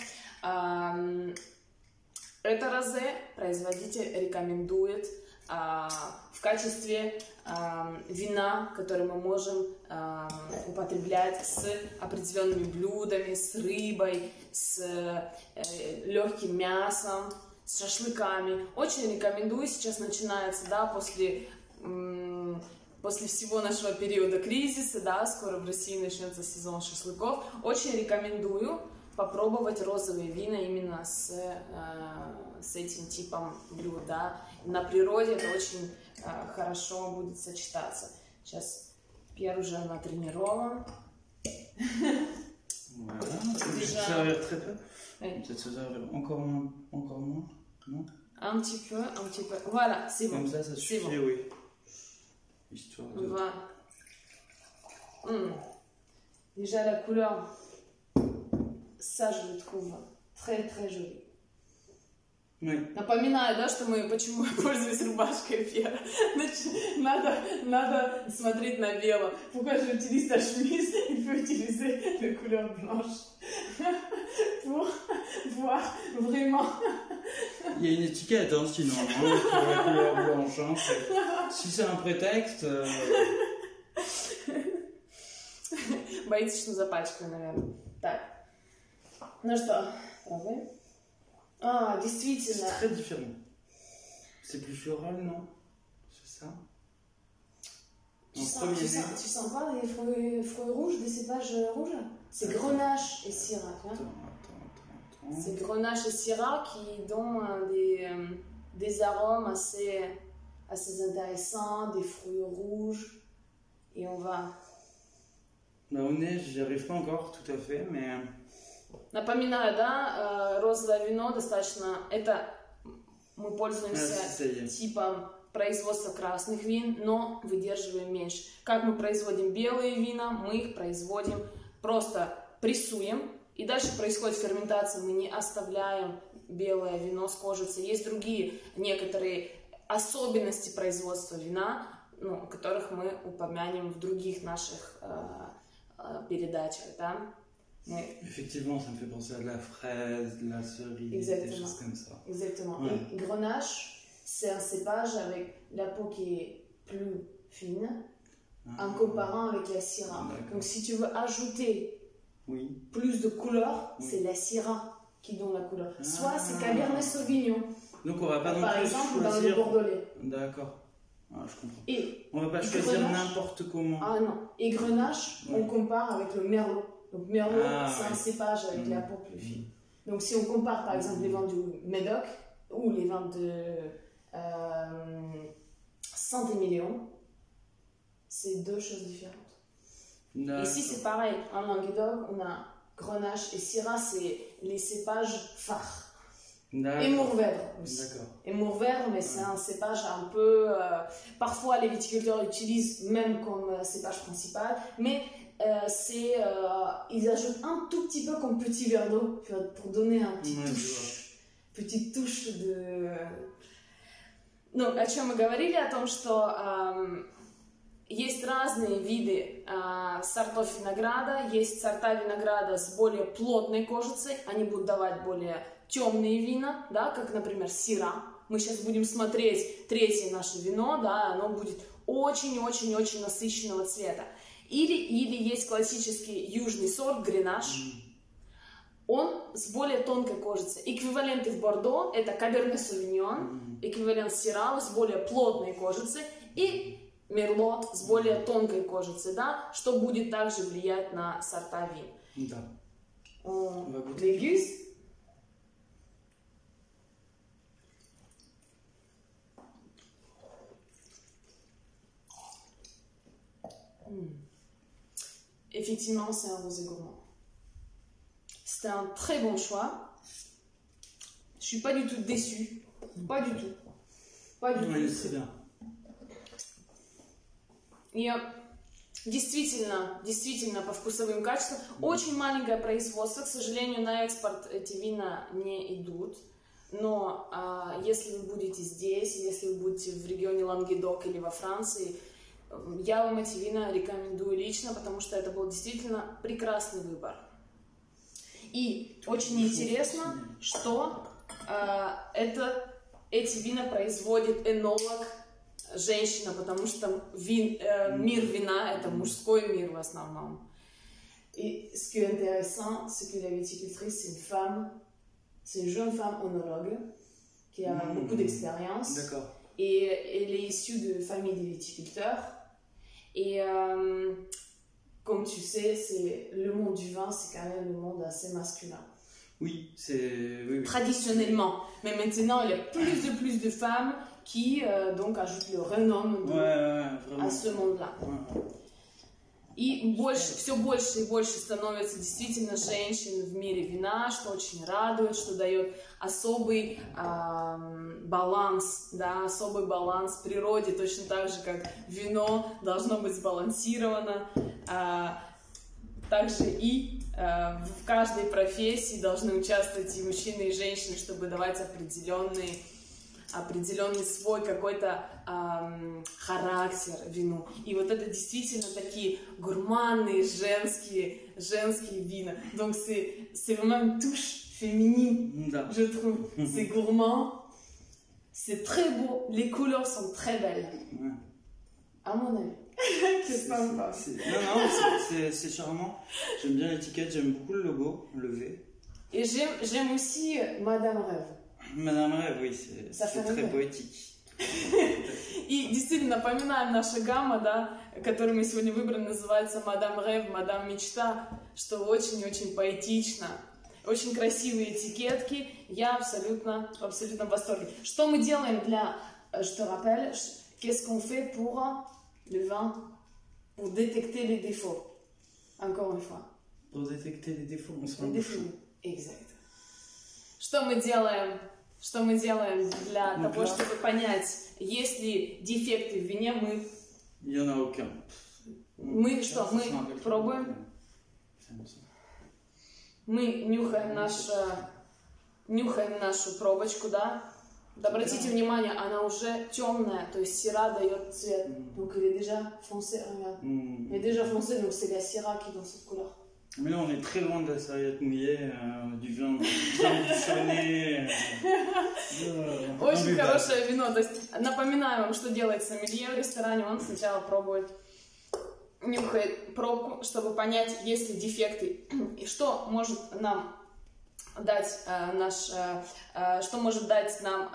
Это розе производитель рекомендует а, в качестве а, вина, которое мы можем а, употреблять с определенными блюдами, с рыбой, с э, легким мясом, с шашлыками. Очень рекомендую, сейчас начинается, да, после, м, после всего нашего периода кризиса, да, скоро в России начнется сезон шашлыков, очень рекомендую попробовать розовые вина именно с, э, с этим типом блюд, да. На природе это очень э, хорошо будет сочетаться. Сейчас Пьер уже натренирован. Voilà, je vais servir très peu. Peut-être se servir encore moins, encore moins, non? Un petit peu, un petit peu. Voilà, c'est bon. Comme ça, ça suffit, bon. Oui. Histoire de... Voilà. Mmh. Déjà la couleur, ça je le trouve très très joli. Oui. Напоминаю, да, что мы почему я пользуюсь рубашкой Пьера. Надо, надо смотреть на бело. Pourquoi j'utilise ta chemise? Il faut utiliser la couleur blanche pour voir vraiment. Il y a une étiquette, hein, sinon, hein, pour la couleur blanche. Hein, si c'est un prétexte. Euh... Боится, что запачкаю, наверное. Так. Ну что, пробуем? Ah, действительно. C'est très différent. C'est plus floral, non? C'est ça? Tu sens, tu, sens, tu sens pas les fruits, fruits rouges, des cépages rouges? C'est Grenache et Syrah. Hein? Attends, attends, attends, attends. C'est Grenache et Syrah qui donnent euh, des, euh, des arômes assez, assez intéressants, des fruits rouges. Et on va... Bah, au nez, j'y arrive pas encore tout à fait, mais... Напоминаю, да, розовое вино достаточно, это мы пользуемся а, типом производства красных вин, но выдерживаем меньше. Как мы производим белые вина, мы их производим, просто прессуем, и дальше происходит ферментация, мы не оставляем белое вино с кожицей. Есть другие некоторые особенности производства вина, ну, о которых мы упомянем в других наших э, э, передачах, да. Oui. Effectivement, ça me fait penser à de la fraise, de la cerise, Exactement. Des choses comme ça. Exactement. Ouais. Et Grenache, c'est un cépage avec la peau qui est plus fine, ah, en comparant avec la Syrah. Donc si tu veux ajouter oui. plus de couleur, oui. c'est la Syrah qui donne la couleur. Ah. Soit c'est Cabernet Sauvignon. Donc on va pas non Par plus exemple, choisir... dans le Bordelais. D'accord. Ah, je comprends. Et on va pas choisir n'importe comment. Ah non. Et Grenache, oui. on compare avec le Merlot. Donc Merlot, ah, c'est ouais. un cépage avec mmh. la peau plus fine. Donc si on compare par exemple mmh. les vins du Médoc ou les vins de euh, Saint-Émilion, c'est deux choses différentes. Ici c'est pareil, en Languedoc on a Grenache et Syrah, c'est les cépages phares. Et Mourvèdre aussi. Et Mourvèdre, mais ouais. c'est un cépage un peu... Euh, parfois les viticulteurs l'utilisent même comme euh, cépage principal, mais Euh, c'est, euh, ils ajoutent un tout petit peu comme petit verre d'eau pour donner un petit ouais, touche, petite touche de... Ну, о чем мы говорили, о том, что э, есть разные виды э, сортов винограда, есть сорта винограда с более плотной кожицей, они будут давать более темные вина, да, как, например, Сyrah. Мы сейчас будем смотреть третье наше вино, да, оно будет очень-очень-очень насыщенного цвета. Или, или есть классический южный сорт Grenache, mm. он с более тонкой кожицей. Эквиваленты в Бордо это Cabernet Sauvignon, mm. эквивалент Syrah с более плотной кожицей и Merlot с более тонкой кожицей, да, что будет также влиять на сорта вин. Да. On déguste. Mm. Effectivement, c'est un rosé gourmand. C'était un très bon choix. Je suis pas du tout déçue. Pas du tout. Pas du oui, tout. C'est bien. И действительно, действительно по вкусовым качествам. Очень маленькое производство. К сожалению, на экспорт эти вина не идут. Но а, если вы будете здесь, если вы будете в регионе Лангедок или во Франции, я вам эти вина рекомендую лично, потому что это был действительно прекрасный выбор. И очень интересно, что э, это, эти вина производит энолог, женщина, потому что вин, э, мир вина – это мужской мир в основном. Et ce qui est intéressant, c'est que la viticultrice, c'est une femme, c'est une jeune femme onologue qui a mmh. beaucoup d'expérience. D'accord. Et elle est issue de famille des viticulteurs. Et euh, comme tu sais, c'est, le monde du vin, c'est quand même le monde assez masculin. Oui, c'est... Oui, oui. Traditionnellement. Mais maintenant, il y a plus de plus de femmes qui euh, donc ajoutent le renom de, ouais, ouais, à ce monde-là. Ouais. И больше, все больше и больше становится действительно женщин в мире вина, что очень радует, что дает особый э, баланс, да, особый баланс в природе, точно так же, как вино должно быть сбалансировано. Э, также и э, в каждой профессии должны участвовать и мужчины, и женщины, чтобы давать определенный, определенный свой какой-то эм, характер вину. И вот это действительно такие гурманные женские, женские вина. Donc c'est, c'est vraiment une touche féminine, да. Je trouve. C'est gourmand, c'est très beau, les couleurs sont très belles. Ouais. À mon avis. C'est sympa. C'est, c'est, non, non, c'est, c'est, c'est charmant. J'aime bien l'étiquette, j'aime beaucoup le logo, le V. Et j'aime, j'aime aussi Madame Rêve. Madame Rêve, oui, c'est, c'est très поэтически. И действительно, напоминаем, наша гамма, да, которую мы сегодня выбрали, называется Мадам Рêve, Мадам Мечта, что очень-очень поэтично. Очень красивые этикетки, я абсолютно, абсолютно в восторге. Что мы делаем для, je te rappelle, qu'est-ce qu'on fait pour le vin, pour détecter les défauts, encore une fois. Pour détecter les défauts, on se rend compte. Exact. Что мы делаем? Что мы делаем для ну, того, là, чтобы понять, есть ли дефекты в вине, мы... Il y en a aucun. Мы что, мы пробуем? Мы нюхаем, наш, нюхаем нашу пробочку, да? Обратите внимание, она уже темная, то есть Syrah дает цвет. Donc elle est déjà foncée, regarde. Mm. Elle est déjà foncée, donc c'est la Syrah qui est dans cette couleur. Mais là, on est très loin de la serviette mouillée, euh, du vin bien bouchonné. Очень хорошее вино. То есть, напоминаю вам, что делает сомелье в ресторане. Он сначала пробует, нюхает пробку, чтобы понять, есть ли дефекты. И что может нам дать э, наш... Э, что может дать нам...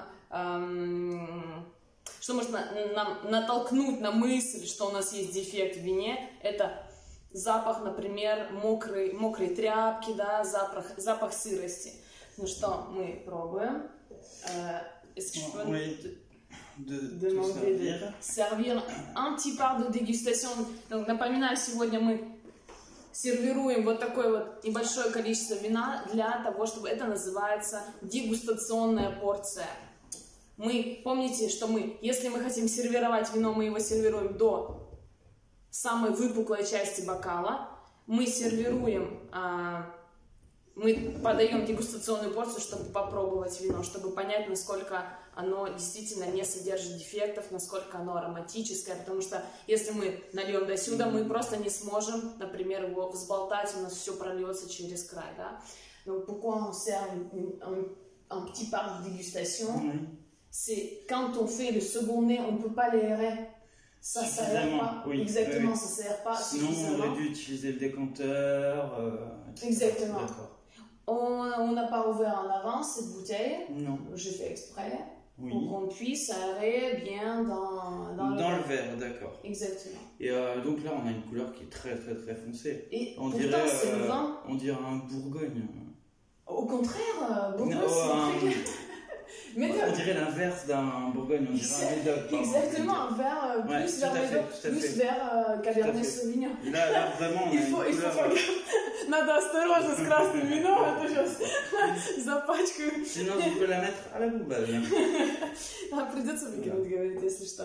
Э, что может на, нам натолкнуть на мысль, что у нас есть дефект в вине. Это... Запах, например, мокрой, мокрой тряпки, да, запах, запах сырости. Ну что, мы пробуем. Est-ce que je peux oui, de, demander de servir un petit part de dégustation? Donc, напоминаю, сегодня мы сервируем вот такое вот небольшое количество вина для того, чтобы это называется дегустационная порция. Мы, помните, что мы, если мы хотим сервировать вино, мы его сервируем до самой выпуклой части бокала, мы сервируем, а, мы подаем дегустационную порцию, чтобы попробовать вино, чтобы понять, насколько оно действительно не содержит дефектов, насколько оно ароматическое, потому что если мы нальем до сюда, мы просто не сможем, например, его взболтать, у нас все прольется через край, да. Donc pourquoi on sert un, un, un petit part de dégustation, mm-hmm. C'est quand on fait le second nez, on ne peut pas l'aérer. Ça ne s'aère pas, oui, exactement, oui. Ça ne s'aère pas sinon suffisamment. On aurait dû utiliser le décanteur. Euh, exactement. On n'a pas ouvert en avance cette bouteille. Non. J'ai fait exprès. Oui. Pour qu'on puisse aérer bien dans, dans, dans le verre. Dans le verre, d'accord. Exactement. Et euh, donc là, on a une couleur qui est très très très foncée. Et on pourtant, dirait, c'est euh, le vin. On dirait un Bourgogne. Au contraire, Bourgogne, non, c'est un... très... Médoc. On dirait l'inverse d'un Bourgogne, on dirait un Médoc. Exactement, un verre euh, plus ouais, vers Médoc, plus vers euh, Cabernet Sauvignon. Là, là, vraiment, on il a faut, une il couleur... faut... Надо осторожно с красным вином, а то сейчас запачкаю. Sinon, on peut la mettre à la poubelle. Придется выкинуть, говорит, если что.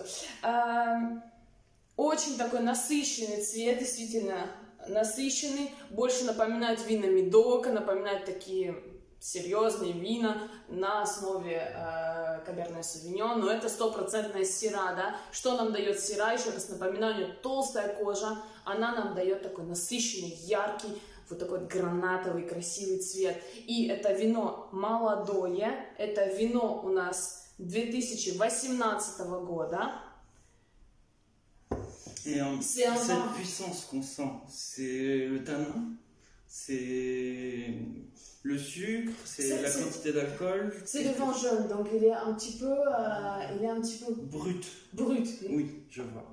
Очень такой насыщенный цвет, действительно насыщенный, больше напоминает вина Медока, напоминает такие... серьезные вина на основе э, Каберне Совиньон, но это стопроцентная сира, да. Что нам дает сира? Еще раз напоминаю, у нее толстая кожа, она нам дает такой насыщенный, яркий, вот такой вот гранатовый, красивый цвет. И это вино молодое, это вино у нас две тысячи восемнадцатого года. Et en, cette puissance qu'on sent, c'est le tanin, c'est le sucre, c'est la quantité d'alcool. C'est le vin jaune, donc il est un petit peu, euh, il est un petit peu brut. Brut. Oui, oui je vois.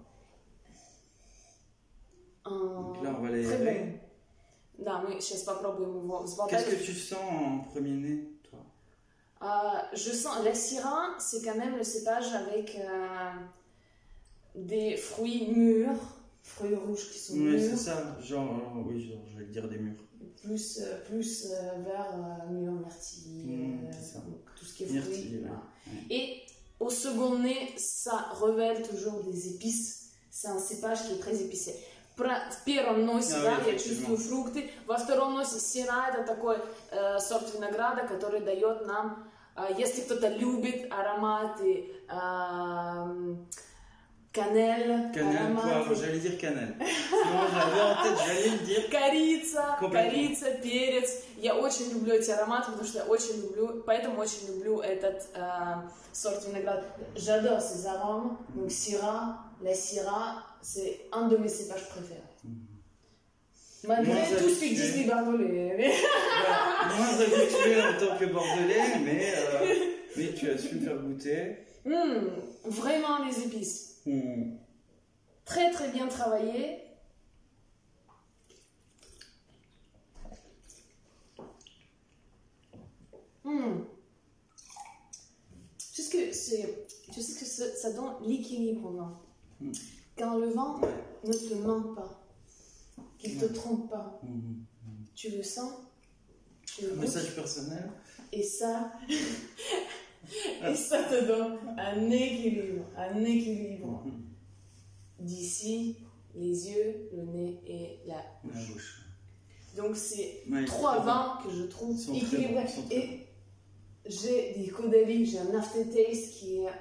Un... Donc là, on va les. Très bon. Да, мы сейчас попробуем его взболтать. Qu'est-ce que tu sens en premier nez, toi? euh, Je sens la Syrah, c'est quand même le cépage avec euh, des fruits mûrs, fruits rouges qui sont oui, mûrs. Oui, c'est ça, genre, oui, genre, je vais dire des mûrs. Plus, euh, plus euh, vers euh, mûr, myrtille, mmh, euh, tout ce qui est myrtille, fruits. ouais. Voilà. Ouais. Et au second nez, ça révèle toujours des épices. C'est un cépage qui est très épicé. В первом носе, а, да, oui, я чувствую фрукты. Во втором носе сира, это такой э, сорт винограда, который дает нам, э, если кто-то любит ароматы э, канель, Cannelle, ароматы... poivre, j'allais dire cannelle. Sinon, j'avais en tête, j'allais le dire. Корица, корица, перец. Я очень люблю эти ароматы, потому что я очень люблю, поэтому очень люблю этот э, сорт винограда. J'adore ces arômes, donc Syrah, la Syrah, c'est un de mes cépages préférés. Mm-hmm. Malgré moins tout ce que disent les Bordelais. Mais... Ouais, moins habitué en tant que Bordelais, mais, euh, mais tu as su me faire goûter. Mm, vraiment les épices. Mm. Très très bien travaillé. Mm. Tu sais que, c'est, tu sais que ça, ça donne l'équilibre au vin. Mm. Quand le vin ne te ment pas, qu'il ne te trompe pas, mm. tu le sens, tu le message personnel. Et ça, et ça te donne un équilibre, un équilibre. Mm. D'ici, les yeux, le nez et la bouche. La bouche. Donc c'est ouais, trois vins que je trouve équilibrés. Bon, et j'ai des Caudalie, j'ai un aftertaste qui est,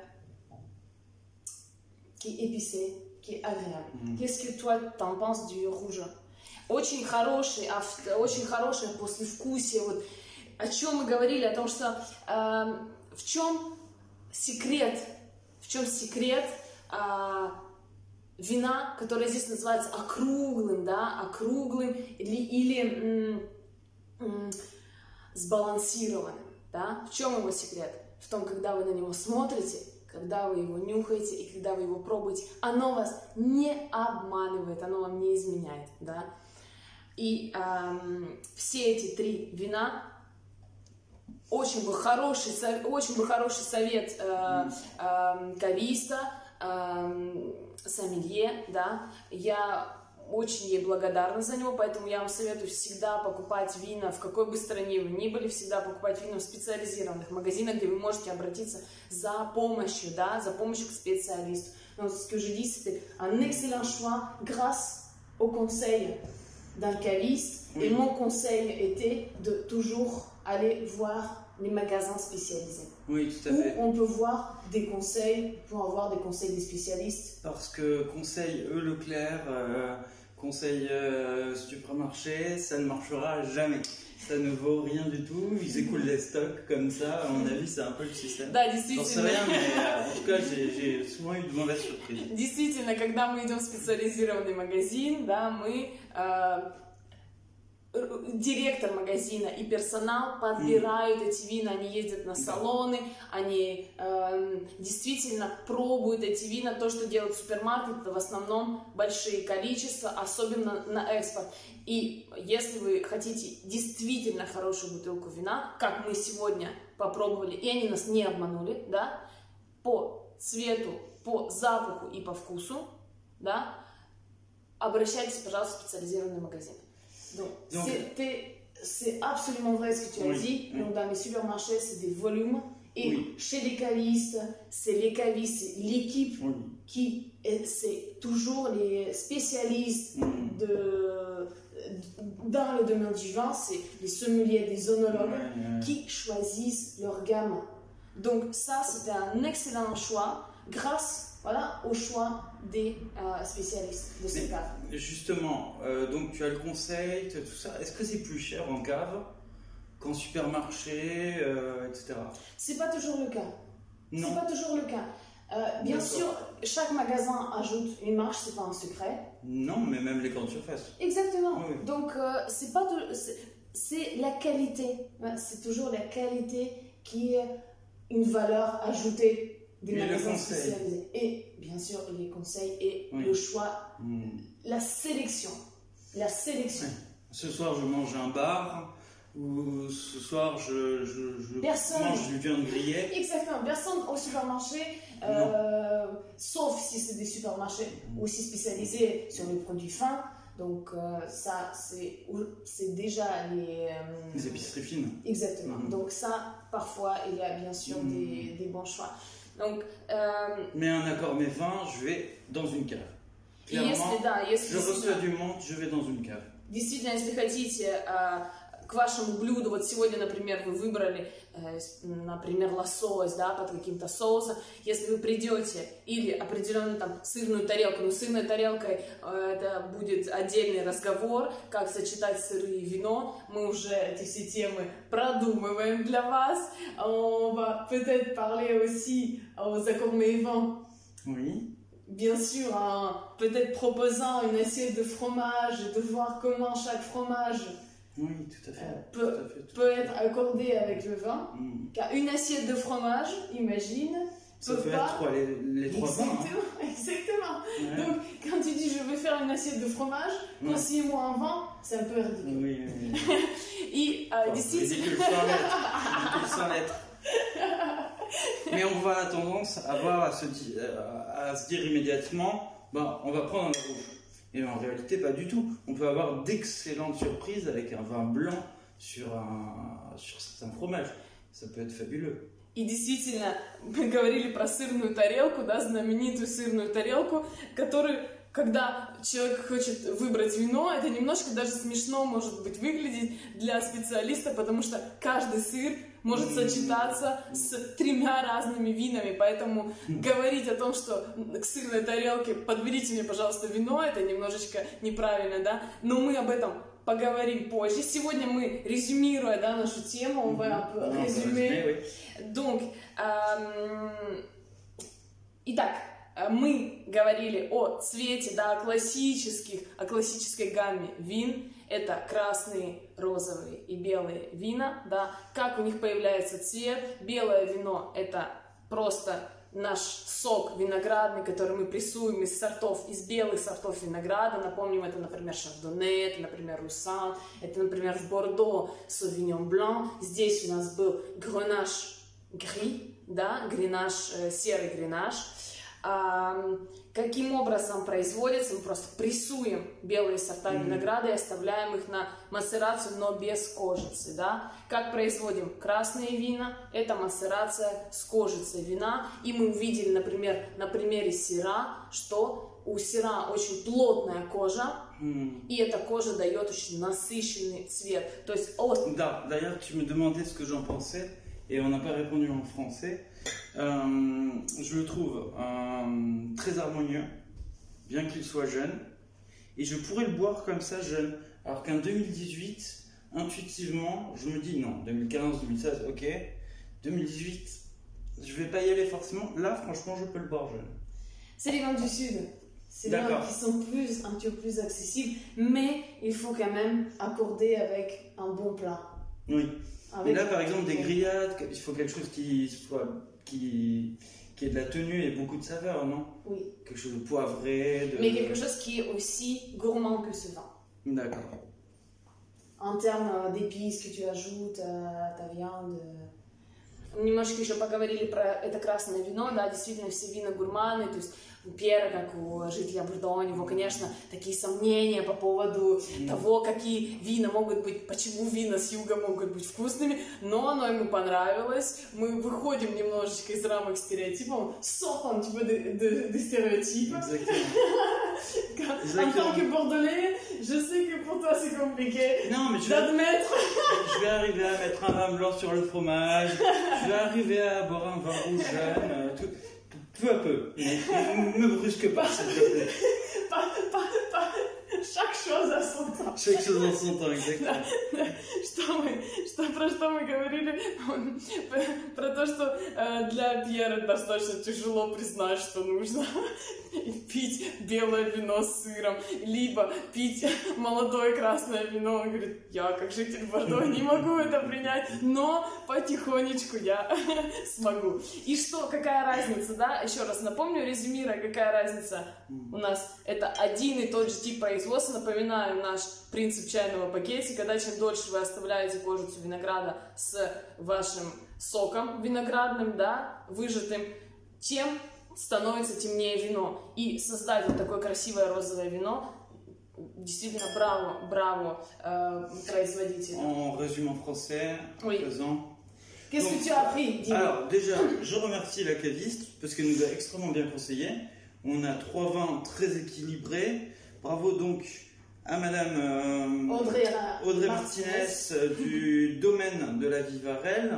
qui est épicé, qui est agréable. Mm. Qu'est-ce que toi t'en penses du rouge? Очень хороший, очень хорошее послевкусие. Вот о чем мы говорили, о том, что э, в чем секрет, в чем секрет э, вина, которое здесь называется округлым, да, округлым или, или м, м, сбалансированным, да. В чем его секрет? В том, когда вы на него смотрите, когда вы его нюхаете и когда вы его пробуете, оно вас не обманывает, оно вам не изменяет, да. И эм, все эти три вина очень бы хороший, очень бы хороший совет э, э, кависта, э, сомелье, да. Я очень ей благодарна за него, поэтому я вам советую всегда покупать вина, в какой бы стране вы ни были, всегда покупать вина в специализированных магазинах, где вы можете обратиться за помощью, да, за помощью к специалисту. Donc, ce que je dis, c'était un excellent choix grâce au conseil d'un caviste. Oui. Et mon conseil était de toujours aller voir les magasins spécialisés. Oui, tout à fait. Où on peut voir des conseils, pour avoir des conseils des spécialistes. Parce que conseil E Leclerc, euh, conseil euh, supermarché, ça ne marchera jamais. Ça ne vaut rien du tout. Ils écoulent les stocks comme ça. À mon avis, c'est un peu le système. Да, действительно. J'en sais rien, mais euh, en tout cas, j'ai souvent eu de mauvaises surprises. Действительно, когда мы идем в специализированный магазин, да, мы э, директор магазина и персонал подбирают mm. эти вина, они ездят на салоны, они э, действительно пробуют эти вина. То, что делают супермаркет, это в основном большие количества, особенно на экспорт. И если вы хотите действительно хорошую бутылку вина, как мы сегодня попробовали, и они нас не обманули, да, по цвету, по запаху и по вкусу, да, обращайтесь, пожалуйста, в специализированный магазин. Donc, c'est absolument vrai ce que tu as oui, dit. oui. Donc, dans les supermarchés, c'est des volumes Et oui. Chez les cavistes, c'est les cavistes, l'équipe oui. qui, c'est toujours les spécialistes mmh. de, dans le domaine du vin, c'est les sommeliers, les œnologues ouais, ouais. qui choisissent leur gamme. Donc ça, c'était un excellent choix grâce voilà, au choix des euh, spécialistes de ces caves. Justement, euh, donc tu as le conseil, tu as tout ça. Est-ce que c'est plus cher en cave qu'en supermarché, euh, et cetera. C'est pas toujours le cas. Non. C'est pas toujours le cas. Euh, bien sûr, chaque magasin ajoute une marge, c'est pas un secret. Non, mais même les grandes surfaces. Exactement. Oui, oui. Donc euh, c'est pas de, c'est la qualité. C'est toujours la qualité qui est une valeur ajoutée des et magasins spécialisés. Et bien sûr, les conseils et oui. le choix, mmh. la sélection, la sélection. Oui. Ce soir, je mange un bar. Ou ce soir je, je, je personne, mange du viande grillée. Exactement, personne au supermarché, euh, sauf si c'est des supermarchés aussi spécialisés sur les produits fins. Donc euh, ça, c'est déjà les... Euh, les épiceries fines. Exactement. Mm-hmm. Donc ça, parfois, il y a bien sûr mm-hmm. des, des bons choix. Donc, euh, mais un accord mes vins, je vais dans une cave. Clairement, если, да, если je reçois du monde, je vais dans une cave. Действительно, если хотите... Э, к вашему блюду, вот сегодня, например, вы выбрали, э, например, лосось, да, под каким-то соусом, если вы придете или определенную там сырную тарелку, ну, сырной тарелкой э, это будет отдельный разговор, как сочетать сыры и вино, мы уже эти все темы продумываем для вас, on va peut-être parler aussi aux accords mets vins. Oui. Bien sûr, hein, peut-être proposant une assiette de fromage et de voir comment chaque fromage oui, tout à fait. Euh, peut, tout à fait, tout peut être accordé avec le vin. Mm. Car une assiette de fromage, imagine, ça peut peut pas... être trois, les, les trois vins. Exactement. Hein. Exactement. Ouais. Donc, quand tu dis je vais faire une assiette de fromage, ouais. conseille-moi un vin, c'est un peu ridicule. Oui, oui, oui. Et euh, d'ici, ridicule sans lettres. Ridicule sans lettres. Mais on va avoir tendance à, avoir à, se di- à se dire immédiatement, bah, on va prendre un rouge. Et en réalité, pas du tout. On peut avoir d'excellentes surprises avec un vin blanc sur, un, sur certains fromages. Ça peut être fabuleux. И действительно, мы говорили про сырную тарелку, да, знаменитую сырную тарелку, которую, когда человек хочет выбрать вино, это немножко даже смешно может быть выглядеть для специалиста, потому что каждый сыр может mm-hmm. сочетаться с тремя разными винами, поэтому mm-hmm. говорить о том, что к сырной тарелке подберите мне, пожалуйста, вино, это немножечко неправильно, да, но мы об этом поговорим позже. Сегодня мы, резюмируя, да, нашу тему, on va mm-hmm. résumer. Oui. Donc, euh, итак, мы говорили о цвете, да, о классических, о классической гамме вин. Это красные, розовые и белые вина, да. Как у них появляется цвет? Белое вино – это просто наш сок виноградный, который мы прессуем из сортов, из белых сортов винограда. Напомним, это, например, шардоне, это, например, руссан, это, например, в Бордо совиньон блан. Здесь у нас был гренаж гри, да, гренаж, э, серый гренаж. А, каким образом производится? Мы просто прессуем белые сорта mm-hmm. винограда и оставляем их на мацерацию, но без кожицы, да? Как производим красные вина? Это мацерация с кожицей вина. И мы увидели, например, на примере сыра, что у сыра очень плотная кожа, mm. и эта кожа дает очень насыщенный цвет. То есть от... Да, d'ailleurs, tu me demandais ce que j'en pensais, et on n'a pas répondu en français. Euh, je le trouve euh, très harmonieux, bien qu'il soit jeune, et je pourrais le boire comme ça jeune, alors qu'un deux mille dix-huit, intuitivement, je me dis non, deux mille quinze, deux mille seize, ok, deux mille dix-huit, je vais pas y aller forcément, là franchement je peux le boire jeune. C'est les vins du Sud, c'est les vins qui sont plus, un petit peu plus accessibles, mais il faut quand même accorder avec un bon plat. Oui. Avec... Et là, par exemple, des grillades, il faut quelque chose qui soit, qui, qui ait de la tenue et beaucoup de saveur, non? Oui. Quelque chose de poivré. De... Mais quelque chose qui est aussi gourmand que ce vin. D'accord. En termes d'épices que tu ajoutes à ta viande. немножечко еще поговорили про это красное вино, да, действительно все вина гурманы, то есть у Пьера, как у жителя Бордо, у него, конечно, такие сомнения по поводу mm. того, какие вина могут быть, почему вина с юга могут быть вкусными, но оно ему понравилось. Мы выходим немножечко из рамок стереотипов, сort un petit peu de, de, de stéréotypes. En tant que Bordelais, je sais que pour toi c'est compliqué d'admettre. Je vais arriver à mettre un vin blanc sur le fromage, je vais arriver à boire un vin rouge jeune, tout. Peu à peu, ne me brusque pas, s'il te plaît. Pas, pas, pas. Chaque chose à son temps. Chaque chose à son temps, exactement. Да, да. Что мы, что, про что мы говорили? Про то, что э, для Пьера достаточно тяжело признать, что нужно пить белое вино с сыром, либо пить молодое красное вино. Он говорит, я как житель Бордо не могу это принять, но потихонечку я смогу. И что, какая разница, да? Еще раз напомню, резюмируя, какая разница у нас. Это один и тот же тип производства. Напоминаю наш принцип чайного пакетика. Да, чем дольше вы оставляете кожицу винограда с вашим соком виноградным, да, выжатым, тем становится темнее вино. И создать вот такое красивое розовое вино, действительно, браво, браво э, производителю. En résumé en français, oui. Présent. Qu'est-ce Donc, que tu as appris, dis-moi. Alors, déjà, je remercie la caviste parce qu'elle nous a extrêmement bien conseillé. On a trois vins très équilibrés. Bravo donc à Madame euh, Audrey, Audrey Martinez, Martinez du domaine de la Vivarelle.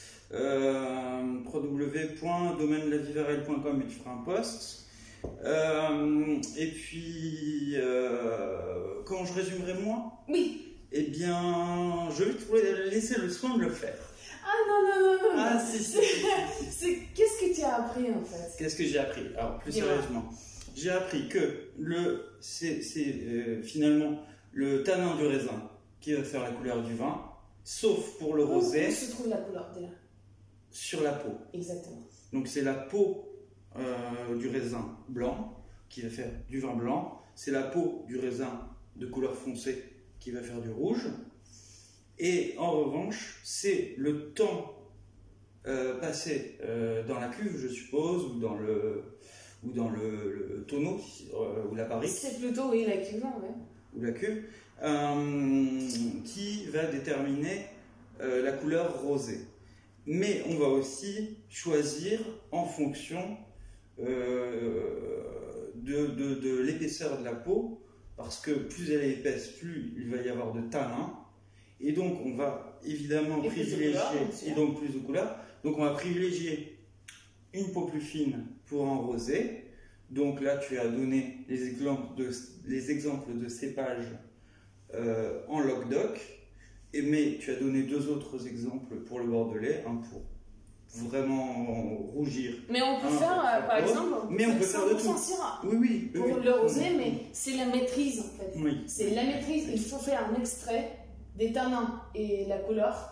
Euh, w w w point domaine de la vivarelle point com et tu feras un post. Euh, et puis, euh, comment je résumerai moi? Oui. Eh bien, je vais te laisser le soin de le faire. Ah non, non, non, non. Ah si, si. C'est... Qu'est-ce que tu as appris en fait? Qu'est-ce que j'ai appris? Alors, plus sérieusement. J'ai appris que le, c'est, c'est euh, finalement le tanin du raisin qui va faire la couleur du vin, sauf pour le où, rosé. Où se trouve la couleur déjà? Sur la peau. Exactement. Donc c'est la peau euh, du raisin blanc qui va faire du vin blanc, c'est la peau du raisin de couleur foncée qui va faire du rouge, et en revanche c'est le temps euh, passé euh, dans la cuve, je suppose, ou dans le... ou dans le, le tonneau, euh, ou la barrique. C'est plutôt, oui, la cuve, ouais. Ou la cuve, euh, qui va déterminer euh, la couleur rosée. Mais on va aussi choisir en fonction euh, de, de, de l'épaisseur de la peau, parce que plus elle est épaisse, plus il va y avoir de tanin, et donc on va évidemment et privilégier, couleur, et donc plus de couleurs, donc on va privilégier une peau plus fine pour un rosé. Donc là, tu as donné les exemples de, les exemples de cépages euh, en Languedoc, mais tu as donné deux autres exemples pour le Bordelais, un pour vraiment rougir. Mais on peut faire, euh, par exemple, on peut mais on peut faire faire de tout. Syrah oui, oui, pour oui. le rosé, mais c'est la maîtrise en fait. Oui. C'est la maîtrise. Il faut faire un extrait des tanins et la couleur,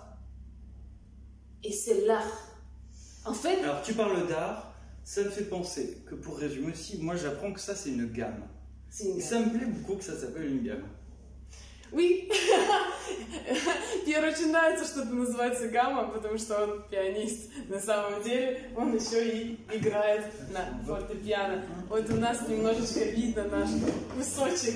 et c'est l'art. En fait. Alors tu parles d'art. Ça me fait penser que pour résumer aussi, moi j'apprends que ça c'est une gamme. C'est une gamme. Et ça me plaît beaucoup que ça s'appelle une gamme. Oui. Пьеру очень нравится, что это называется гамма, потому что он пианист. На самом деле он еще и играет на фортепиано. Вот у нас немножечко видно наш кусочек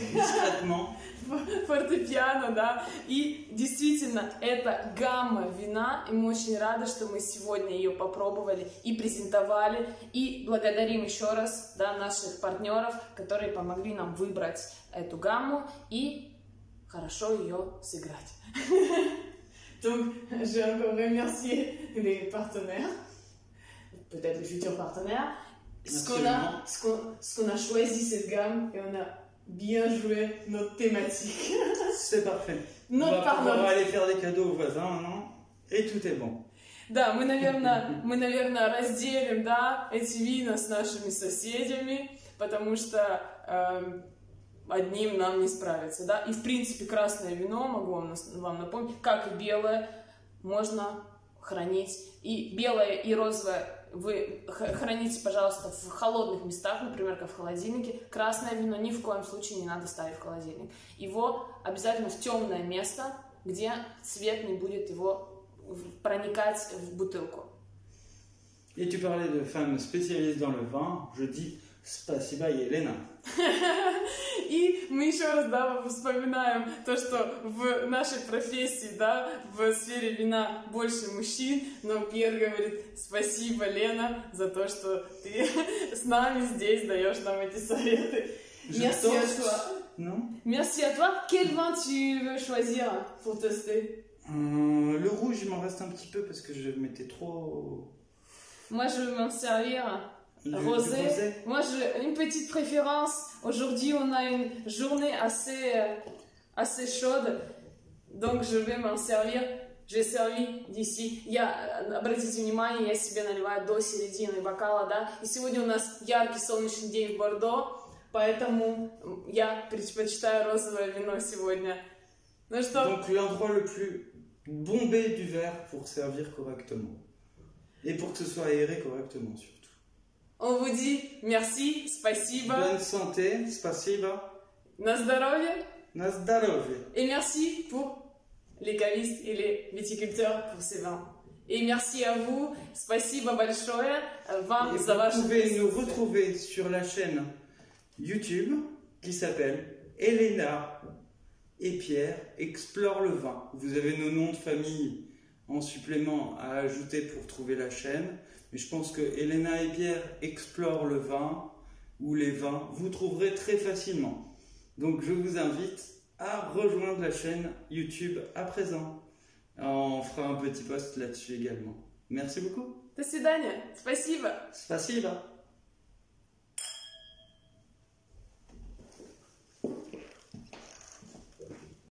фортепиано, да. И действительно, это гамма вина, и мы очень рады, что мы сегодня ее попробовали и презентовали. И благодарим еще раз, да, наших партнеров, которые помогли нам выбрать эту гамму и хорошо ее сыграть. Donc, j'ai encore remercié les partenaires, peut-être les futurs partenaires. Ce qu'on a, ce qu'on, ce qu'on a choisi cette gamme et on a bien joué notre thématique. C'est parfait. Notre on va pardon. pouvoir aller faire des cadeaux aux voisins, non? Et tout est bon. Да, мы, наверное, мы, наверное, разделим, да, эти вина с нашими соседями, потому что э, одним нам не справиться, да. И, в принципе, красное вино, могу вам, вам напомнить, как и белое, можно хранить. И белое, и розовое вы храните, пожалуйста, в холодных местах, например, как в холодильнике. Красное вино ни в коем случае не надо ставить в холодильник. Его обязательно в темное место, где свет не будет его проникать в бутылку. Et tu parlais de femmes spécialistes dans le vin, je dis спасибо, Елена. И мы еще раз, да, вспоминаем то, что в нашей профессии, да, в сфере вина больше мужчин, но Пьер говорит: спасибо, Лена, за то, что ты с нами здесь даешь нам эти советы. Merci à toi. Non? Merci à toi. Quel vin tu veux choisir pour tester? euh, Le rouge, il m'en reste un petit peu parce que je mettais trop... Moi, je veux m'en servir. Du, Rosé. du rosé. Moi, j'ai une petite préférence. Aujourd'hui, on a une journée assez, euh, assez chaude, donc je vais m'en servir. J'ai servi d'ici. Я, обратите внимание, я себе наливаю до середины бокала, да. И сегодня у нас яркий солнечный день в Бордо, поэтому я предпочитаю розовое вино сегодня. Ну что? Donc l'endroit le plus bombé du verre pour servir correctement. Et pour que ce soit aéré correctement surtout. On vous dit merci, спасибо. Bonne santé, спасибо. На здоровье. На здоровье. Et merci pour les cavistes et les viticulteurs pour ces vins. Et merci à vous, спасибо большое вам за ваше... Vous pouvez nous retrouver sur la chaîne YouTube qui s'appelle Elena et Pierre explorent le vin. Vous avez nos noms de famille en supplément à ajouter pour trouver la chaîne. Mais je pense que Elena et Pierre explorent le vin ou les vins. Vous trouverez très facilement. Donc je vous invite à rejoindre la chaîne YouTube à présent. On fera un petit post là-dessus également. Merci beaucoup. До свидания. Спасибо. Спасибо.